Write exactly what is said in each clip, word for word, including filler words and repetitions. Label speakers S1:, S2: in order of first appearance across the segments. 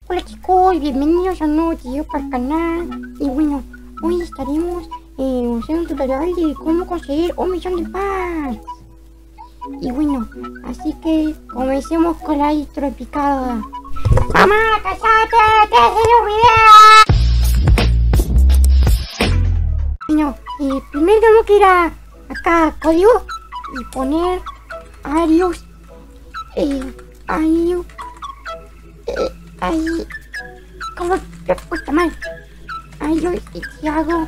S1: Hola chicos, bienvenidos a un nuevo video para el canal. Y bueno, hoy estaremos eh, haciendo un tutorial de cómo conseguir un millón de packs. Y bueno, así que comencemos con la intro picada. ¡Mamá, cállate! ¡Te haces un video! Bueno, eh, primero tenemos que ir a acá a código y poner Arius. Eh, Arius. Eh, ahí. ¿Cómo te puesta mal? Arius y Thiago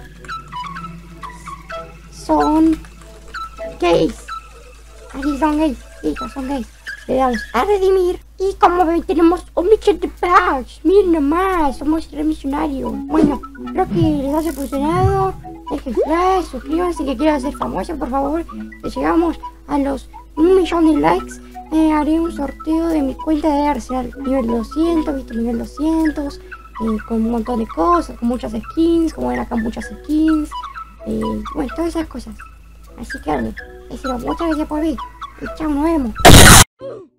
S1: son gays. Ahí son gays, sí, son gays. Le damos a redimir. Y como ven, tenemos un millón de packs. Miren nomás, somos revisionarios. Bueno, espero que les haya funcionado. Dejen like, suscríbanse que quiero ser famoso, por favor. Si llegamos a los un millón de likes, eh, haré un sorteo de mi cuenta de Arsenal. Nivel doscientos, viste, nivel doscientos. Eh, con un montón de cosas, con muchas skins, como ven acá muchas skins. Eh, bueno, todas esas cosas. Así que, eso, muchas gracias por ver. Y chao, nos vemos.